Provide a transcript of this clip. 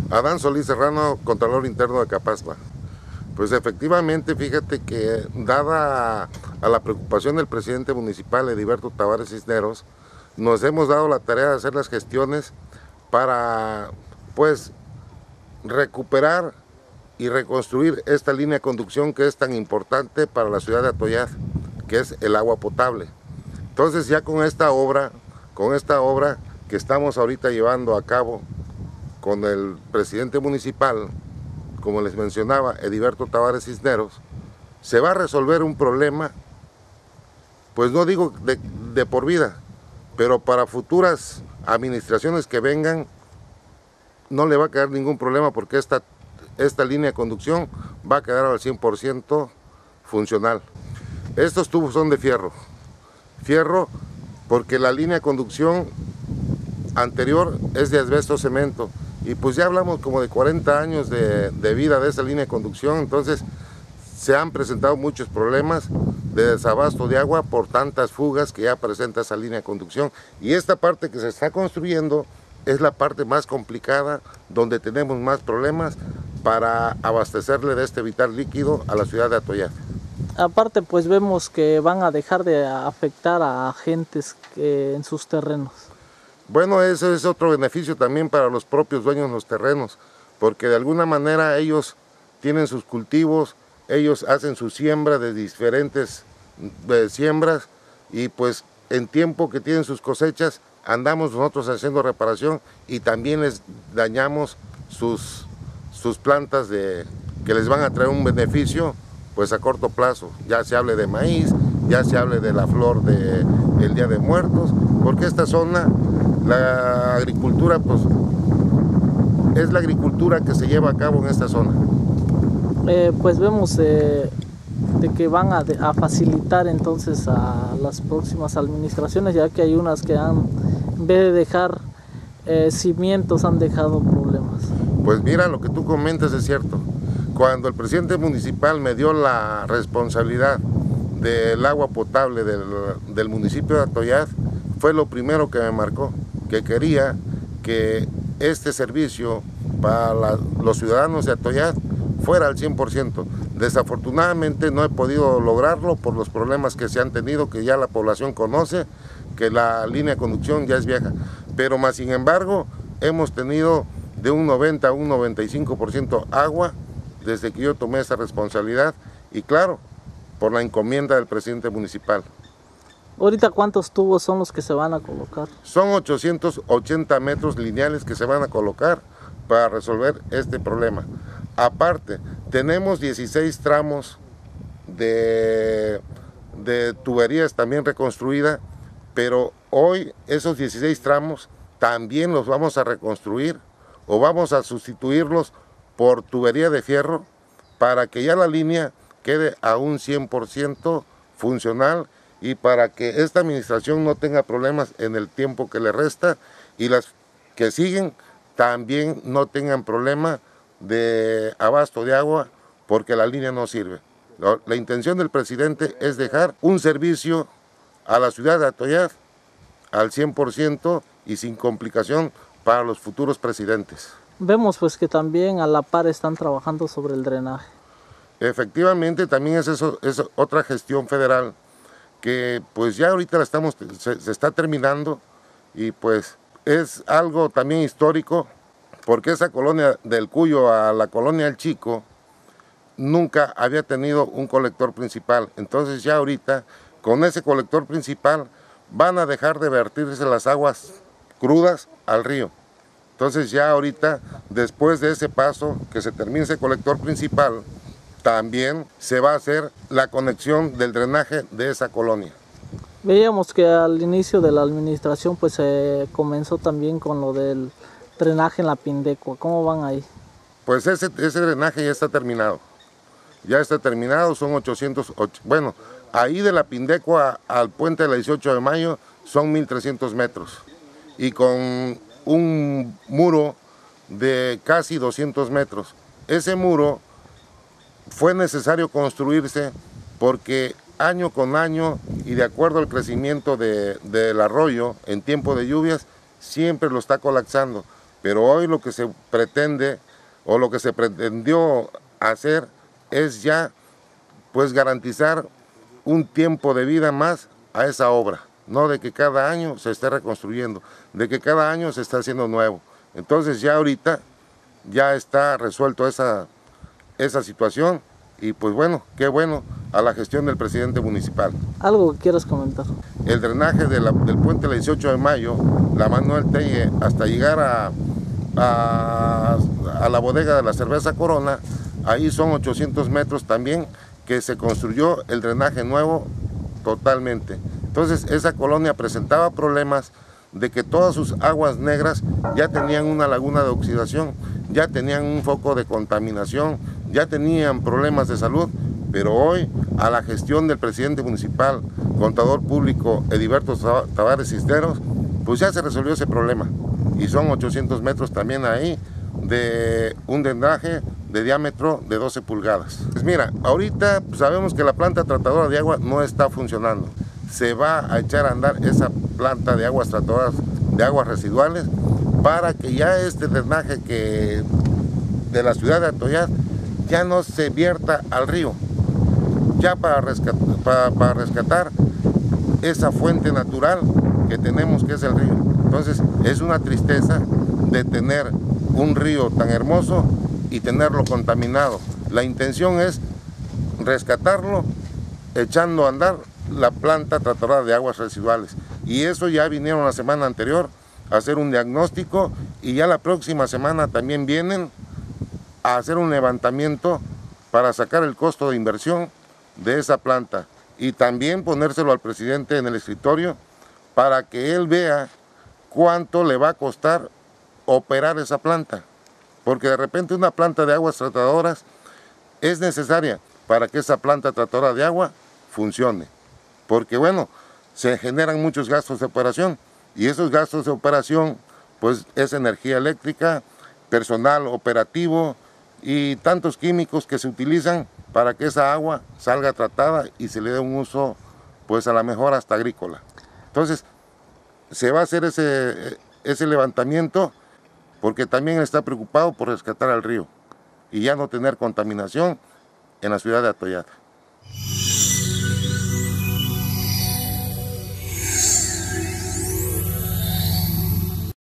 Adán Solís Serrano, Contralor Interno de Capaspa. Pues efectivamente, fíjate que dada a la preocupación del presidente municipal, Ediberto Tavares Cisneros, nos hemos dado la tarea de hacer las gestiones para, pues, recuperar y reconstruir esta línea de conducción que es tan importante para la ciudad de Atoyac, que es el agua potable. Entonces ya con esta obra que estamos ahorita llevando a cabo con el presidente municipal, como les mencionaba, Ediberto Tavares Cisneros, se va a resolver un problema, pues no digo de por vida, pero para futuras administraciones que vengan, no le va a quedar ningún problema porque esta línea de conducción va a quedar al 100% funcional. Estos tubos son de fierro porque la línea de conducción anterior es de asbesto cemento y pues ya hablamos como de 40 años de vida de esa línea de conducción, entonces se han presentado muchos problemas de desabasto de agua por tantas fugas que ya presenta esa línea de conducción, y esta parte que se está construyendo es la parte más complicada, donde tenemos más problemas para abastecerle de este vital líquido a la ciudad de Atoyac. Aparte, pues vemos que van a dejar de afectar a gentes en sus terrenos. Bueno, ese es otro beneficio también para los propios dueños de los terrenos, porque de alguna manera ellos tienen sus cultivos, ellos hacen su siembra de diferentes siembras, y pues en tiempo que tienen sus cosechas andamos nosotros haciendo reparación y también les dañamos sus plantas que les van a traer un beneficio pues a corto plazo, ya se hable de maíz, ya se hable de la flor del Día de Muertos, porque esta zona, la agricultura, pues es la agricultura que se lleva a cabo en esta zona. Pues vemos de que van a facilitar entonces a las próximas administraciones, ya que hay unas que en vez de dejar cimientos, han dejado problemas. Pues mira, lo que tú comentas es cierto. Cuando el presidente municipal me dio la responsabilidad del agua potable del municipio de Atoyac, fue lo primero que me marcó, que quería que este servicio para los ciudadanos de Atoyac fuera al 100%. Desafortunadamente no he podido lograrlo por los problemas que se han tenido, que ya la población conoce, que la línea de conducción ya es vieja, pero más sin embargo hemos tenido de un 90 a un 95% agua desde que yo tomé esa responsabilidad, y claro, por la encomienda del presidente municipal. ¿Ahorita cuántos tubos son los que se van a colocar? Son 880 metros lineales que se van a colocar para resolver este problema. Aparte, tenemos 16 tramos de tuberías también reconstruida, pero hoy esos 16 tramos también los vamos a reconstruir o vamos a sustituirlos por tubería de fierro para que ya la línea quede a un 100% funcional y para que esta administración no tenga problemas en el tiempo que le resta, y las que siguen también no tengan problema de abasto de agua porque la línea no sirve. La intención del presidente es dejar un servicio a la ciudad de Atoyac al 100% y sin complicación para los futuros presidentes. Vemos pues que también a la par están trabajando sobre el drenaje. Efectivamente, también es otra gestión federal que pues ya ahorita se está terminando, y pues es algo también histórico porque esa colonia del Cuyo a la colonia El Chico nunca había tenido un colector principal. Entonces ya ahorita con ese colector principal van a dejar de vertirse las aguas crudas al río. Entonces ya ahorita, después de ese paso, que se termine ese colector principal, también se va a hacer la conexión del drenaje de esa colonia. Veíamos que al inicio de la administración pues se comenzó también con lo del drenaje en la Pindecua. ¿Cómo van ahí? Pues ese drenaje ya está terminado. Ya está terminado, son 808. Bueno, ahí de la Pindecua al puente de la 18 de mayo son 1300 metros. Y con un muro de casi 200 metros. Ese muro fue necesario construirse porque año con año y de acuerdo al crecimiento del arroyo en tiempo de lluvias, siempre lo está colapsando. Pero hoy lo que se pretende o lo que se pretendió hacer es ya pues garantizar un tiempo de vida más a esa obra, no de que cada año se esté reconstruyendo, de que cada año se está haciendo nuevo. Entonces ya ahorita ya está resuelto esa situación y pues bueno, qué bueno a la gestión del presidente municipal. ¿Algo que quieras comentar? El drenaje del puente del 18 de mayo, la Manuel Telle, hasta llegar a la bodega de la cerveza Corona, ahí son 800 metros también que se construyó el drenaje nuevo totalmente. Entonces esa colonia presentaba problemas de que todas sus aguas negras ya tenían una laguna de oxidación, ya tenían un foco de contaminación, ya tenían problemas de salud, pero hoy a la gestión del presidente municipal, contador público Ediberto Tavares Cisneros, pues ya se resolvió ese problema y son 800 metros también ahí de un drenaje de diámetro de 12 pulgadas. Pues mira, ahorita sabemos que la planta tratadora de agua no está funcionando. Se va a echar a andar esa planta de aguas tratadoras de aguas residuales para que ya este drenaje de la ciudad de Atoyac ya no se vierta al río, ya para rescatar esa fuente natural que tenemos, que es el río. Entonces es una tristeza de tener un río tan hermoso y tenerlo contaminado. La intención es rescatarlo echando a andar la planta tratadora de aguas residuales, y eso ya vinieron la semana anterior a hacer un diagnóstico y ya la próxima semana también vienen a hacer un levantamiento para sacar el costo de inversión de esa planta y también ponérselo al presidente en el escritorio para que él vea cuánto le va a costar operar esa planta, porque de repente una planta de aguas tratadoras es necesaria para que esa planta tratadora de agua funcione, porque bueno, se generan muchos gastos de operación y esos gastos de operación pues es energía eléctrica, personal operativo y tantos químicos que se utilizan para que esa agua salga tratada y se le dé un uso pues a la mejor hasta agrícola. Entonces se va a hacer ese levantamiento porque también está preocupado por rescatar al río y ya no tener contaminación en la ciudad de Atoyac.